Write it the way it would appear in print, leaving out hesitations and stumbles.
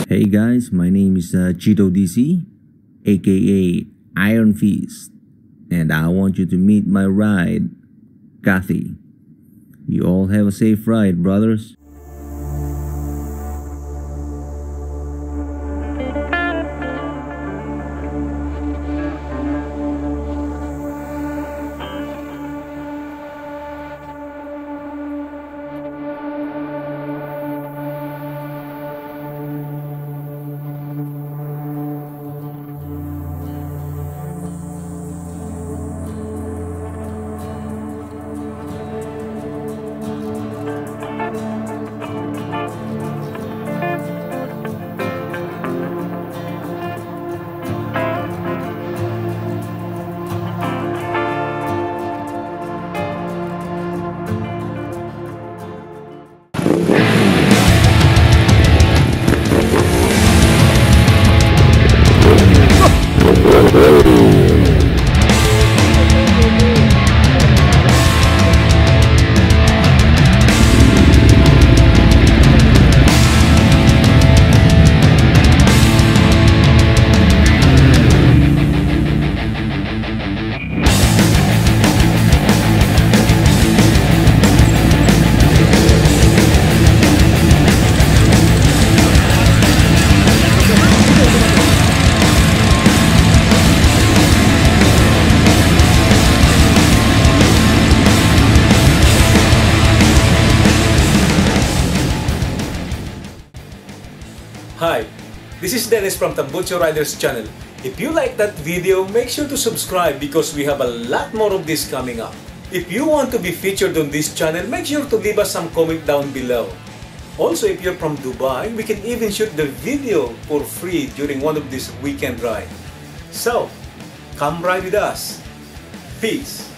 Hey guys, my name is Chito DC, aka Ironfist, and I want you to meet my ride, Cathy. You all have a safe ride, brothers. Hi, this is Dennis from Tambutso Riders channel. If you like that video, make sure to subscribe because we have a lot more of this coming up. If you want to be featured on this channel, make sure to leave us some comment down below. Also, if you're from Dubai, we can even shoot the video for free during one of these weekend rides. So, come ride with us. Peace.